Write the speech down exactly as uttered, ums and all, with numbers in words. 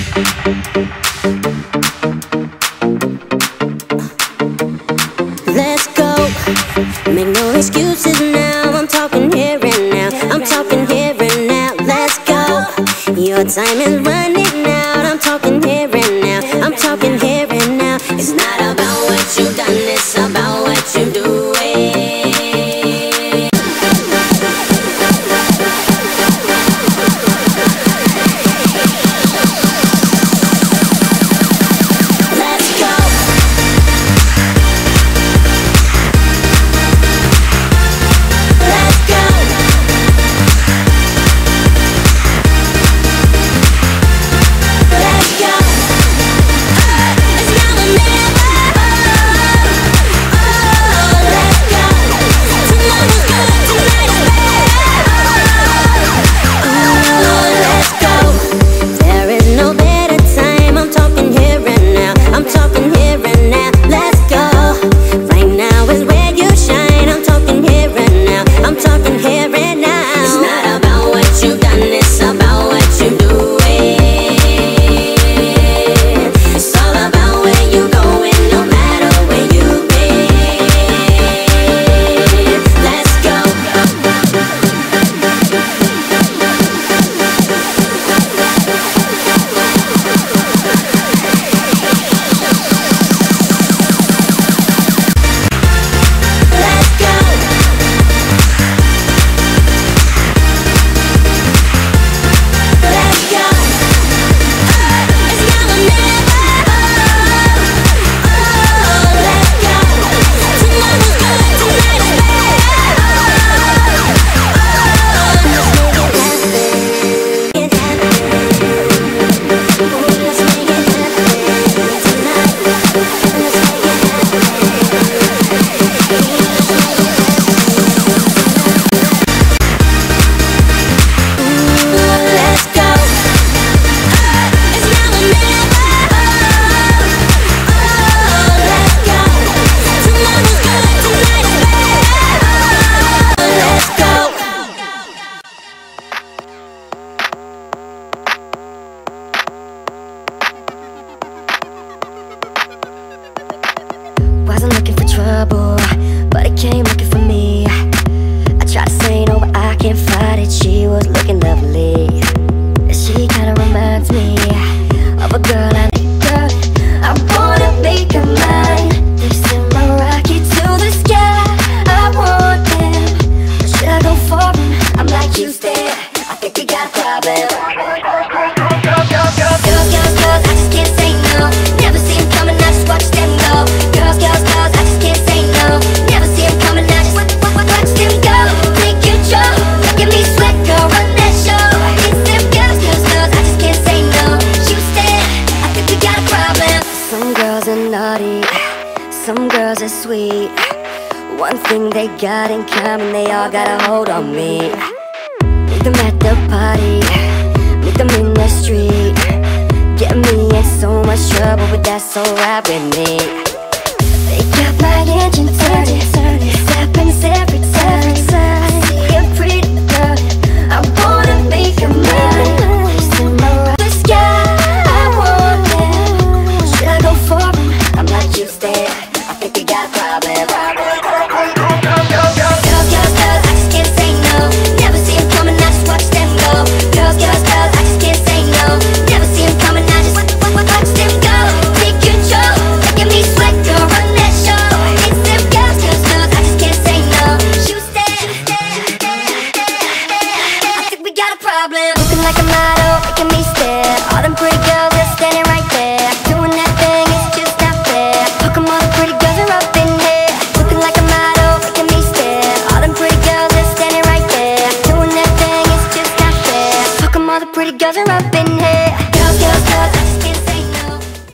Let's go. Make no excuses now. I'm talking here and now. I'm talking here and now. Let's go. Your time is running out. I'm talking here and now. I'm talking here and now. It's not about what you've done, it's about what you do. Wasn't looking for trouble, but it came looking for me. I tried to say no, but I can't fight it. She was looking lovely. She kinda reminds me of a girl I need. Girl, I wanna make her mine. They send my rocket to the sky. I want them, but should I go for them? I'm like, Houston, I think we got a problem. Girls, girls, girls, I just can't say no. Never see them coming, I just watch them go. Girls, girls, girls, I just can't say no. Never see them coming, I just watch, watch, watch them go. Take control, look at me sweat, girl, run that show. It's them girls, girls, girls, I just can't say no. Houston, I think we got a problem. Some girls are naughty, some girls are sweet. One thing they got in common, they all got a hold on me. Meet them at the party, meet them in the street. Get me in so much trouble, but that's alright with me. They got my engine turning, it happens every time. I see a pretty girl, I wanna make her mine. Send my rock to the sky, I want them. Should I go for them? I'm like, Houston, I think we got a problem. Girls, girls, girls, I just can't say no. Never see them coming, I just watch them go. Girls, girls, girls, I just can't say no. Never see them coming, I just watch, watch, watch them go. Take control, look at me sweat, girl, run that show. It's them girls, girls, girls, I just can't say no. Houston, I think we got a problem. Looking like a model, making me stare. All them pretty girls are standing right there. Doing that thing, it's just not fair. How come all the pretty girls are up in here? Looking like a model, making me stare. All them pretty girls are standing right there. Doing that thing, it's just not fair. How come all the pretty girls are up in here?